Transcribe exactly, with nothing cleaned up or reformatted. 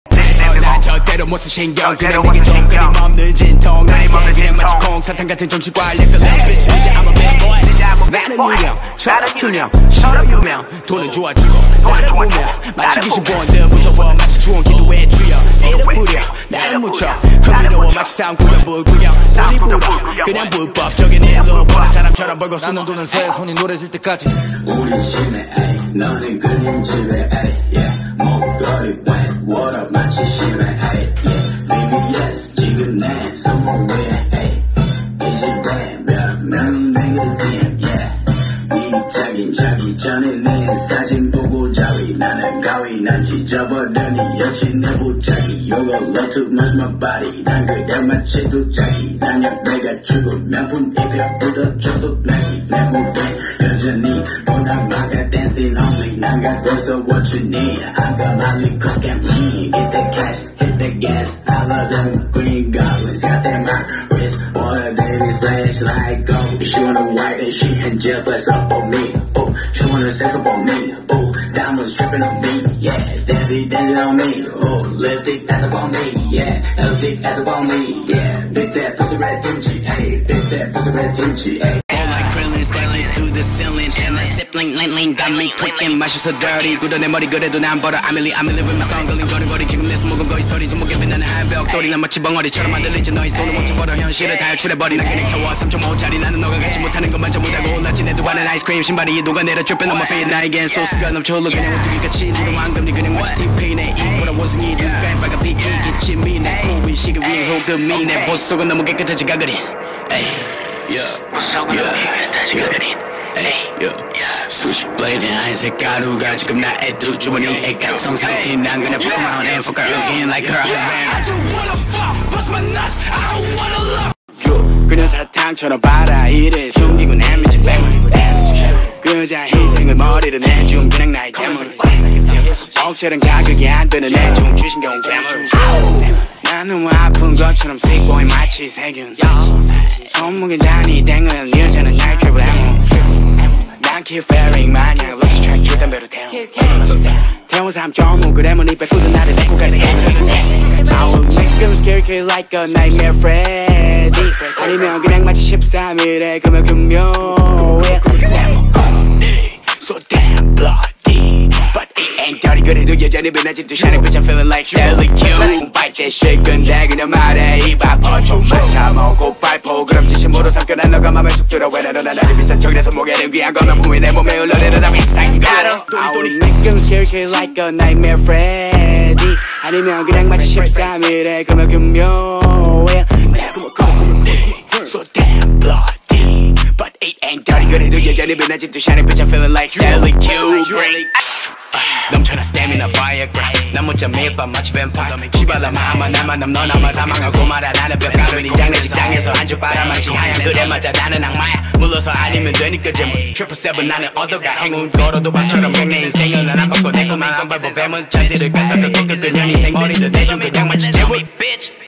난 절대로 못 쓸 신경 그냥 내게 좀 끊임없는 진통 나에게 그냥 마치 콩사탕 같은 정치관리들 bitch 이제 I'm a bad boy 나는 유령 저는 투명 싫어 유명 돈은 좋아주고 나는 무명 마치 귀신 본 듯 무서워 마치 주원 기도의 주여 이름 무려 나는 묻혀 흥미로워 마치 싸움꾸면 불구경 돈이 불어 그냥 불법적인 일로 보는 사람처럼 벌고 쓰는 돈은 새 손이 노래질 때까지 우리 심해 에이 너는 그림집에 에이 yeah 목걸이 wet what up 마치 심해 에이 yeah baby yes 지금 내 손목 위에 에이 이십대 몇 명이 내게 DM yeah 이 자기 자기 전에 내 사진 보고 자위 나는 가위 난 지져버려니 역시 내 부자기 You gon' love too much my body 난 그대 마치 두자기 난 역배가 주고 명품 입혀 묻어줘도 블랙이 내 무대 여전히 보다 막아 dancing only 난 gather what you need I got money cook and lean Get that cash hit that gas I love them green goblins got them my wrist water daily flash like gold she wanna white and she and Jeff that's up on me oh she wanna sex up on me oh diamonds dripping on me yeah dancing dancing on me oh lipstick that's up on me yeah lipstick that's up on me yeah big fat pussy red kimchi hey big fat pussy red kimchi hey Stacking through the ceiling and I sip lean lean lean got me clicking 맛이 so dirty 굳어 내 머리 그래도 난 벌어 I'm really I'm really with my song 걸린 거리거리 지금 내 손목은 거의 소리 두목에 빛나는 하얀 벽돌이 난 마치 벙어리처럼 만들리지 너의 손을 멈춰버려 현실을 다 유출해버리 난 그냥 겨워 삼 점 오짜리 나는 너가 갖지 못하는 것만 전부 다 골랐지 내 두 발은 아이스크림 신발이 녹아내려 dripping on my feet 나에겐 소스가 넘쳐 흘러 그냥 오뚜기같이 누름 황금리 그냥 마치 티피 내 입보다 원숭이 눈가에 빨간 빛이 기침이 내 코위 시계 위에 호금이 내 보스 속은 너무 깨끗하지 가그린 에이 수십 블레이드 하얀색 가루가 지금 나의 두 주머니 애각성 상태 난 그냥 fuck around and fuck her again like her I just wanna fuck bust my nuts I don't wanna love 그냥 사탕처럼 받아 이래 숨기고 난 미친 뱀을 그자 희생을 머리를 내준 그냥 나의 재물 억제는 가격이 안 되는 내중 주신 경우 괴물 나는 아픈 것처럼 sick boy 마치 세균 손목에 잔이 땡은 여자는 날 트리플 M 난 keep fairing 마냥 lucky track 줄 담배로 태워 태워 삼 점 오 그램은 입에 굳은 나를 데리고 갈 때 I will make them scare you like a nightmare Freddy 아니면 그냥 마치 십삼 일에 금요 금요일 내 목걸이 so damn bloody But it ain't dirty 그래도 여전히 변하지 또 shining bitch I'm feeling like Stanley Q Bite that shit 근데 그냥 말해 입 아파 좀만 참고 발포 그럼 진심으로 삼켜 난 너가 맘에 속 들어 왜 나는 나를 비싼 척이라서 목에는 귀한 거면 품이 내 몸에 흘러내려 다 비싼 거 I will make them scare you like a nightmare Freddy 아니면 그냥 마치 십삼 일에 금요 금요일 내 목걸이 so damn bloody But it ain't dirty 그래도 여전히 변하지 또 shining bitch I'm feeling like Stanley Q 넘쳐나 stamina Viagra 난 못 잠 매일 밤 마치 뱀파이어 시발라 마마 나만 남 너나만 사망하고 말아 나는 벽가루 네 장내 직장에서 안주 빨아마치 하얀 그래 맞아 나는 악마야 물러서 아니면 되니까 제물 트리플 세븐 나는 얻어가 행운 걸어도 밥처럼 내 인생은 난 안 바꿔 내 것만 안 밟고 뱀은 잔디를 깎아서 깨끗한 년 인생 머리를 대준 그냥 마치 재물 bitch